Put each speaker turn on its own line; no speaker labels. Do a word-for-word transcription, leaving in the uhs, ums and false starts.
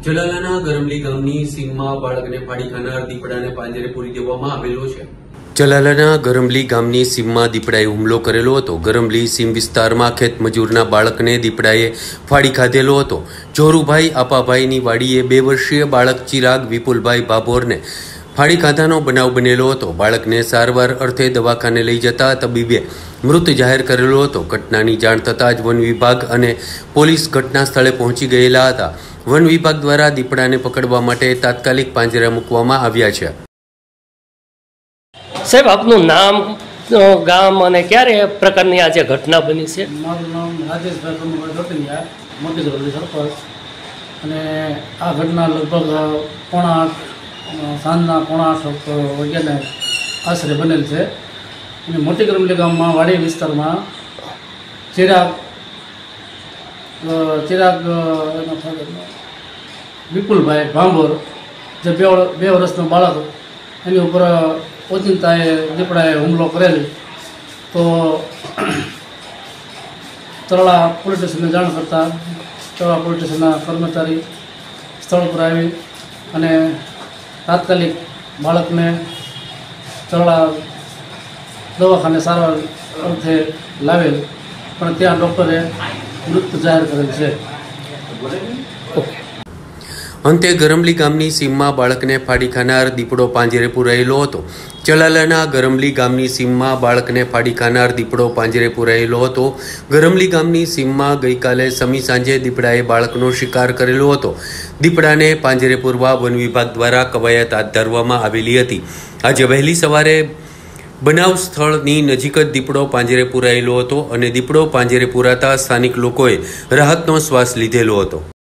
જલાલાના ગરમલી ગામની સીમમાં બાળકને ફાડી ખાનાર દીપડાને પાંજરે પૂરી દેવામાં આવેલો છે। જલાલાના ગરમલી ગામની સીમમાં દીપડાએ હુમલો કરેલો હતો। ગરમલી સીમ વિસ્તારમાં ખેતમજૂરના બાળકને દીપડાએ ફાડી ખાધેલો હતો। જોરુભાઈ આપાભાઈની વાડીએ બે વર્ષીય બાળક ચિરાગ વિપુલભાઈ ભાભોરને ફાડી ખાધાનો બનાવ બનેલો હતો। બાળકને સારવાર અર્થે દવાખાને લઈ જતા તબીબે મૃત જાહેર કરેલો હતો। ઘટનાની જાણ થતાં જ વન વિભાગ અને પોલીસ ઘટના સ્થળે પહોંચી ગયેલા હતા। વન વિભાગ દ્વારા દીપડાને પકડવા માટે તાત્કાલિક પાંજરા મૂકવામાં આવ્યા છે।
સાહેબ, આપનું નામ, ગામ અને ક્યારે પ્રકારની આ જે ઘટના બની છે?
મારું નામ રાજેશભાઈ કનુભાઈ ડોટિયા, મોટી ગરલી સરપંચ। અને આ ઘટના લગભગ પોણા આઠ સાંજના પોણા આઠ વાગ્યાને આશરે બનેલ છે। અને મોટી ગરમલી ગામમાં વાડી વિસ્તારમાં ચિરાગ ચિરાગ વિપુલભાઈ ભાંભોર, જે બે બે વર્ષનો બાળક, એની ઉપર ઓચિંતાએ દીપડાએ હુમલો કરેલ। તો તરળા પોલીસ સ્ટેશનને જાણ કરતાં તરળા પોલીસ સ્ટેશનના કર્મચારી સ્થળ પર આવી અને તાત્કાલિક બાળકને તરળા દવાખાને સારવાર અર્થે લાવેલ, પણ ત્યાં ડૉક્ટરે મૃત જાહેર કરેલ છે।
અંતે ગરમલી ગામની સીમમાં બાળકને ફાડી ખાનાર દીપડો પાંજરે પુરાયેલો હતો। જલાલાના ગરમલી ગામની સીમમાં બાળકને ફાડી ખાનાર દીપડો પાંજરે પુરાયેલો હતો। ગરમલી ગામની સીમમાં ગઈકાલે સમી સાંજે દીપડાએ બાળકનો શિકાર કરેલો હતો। દીપડાને પાંજરે પૂરવા વન વિભાગ દ્વારા કવાયત હાથ ધરવામાં આવેલી હતી। આજે વહેલી સવારે બનાવ સ્થળની નજીક જ દીપડો પાંજરે પુરાયેલો હતો અને દીપડો પાંજરે પુરાતા સ્થાનિક લોકોએ રાહતનો શ્વાસ લીધેલો હતો।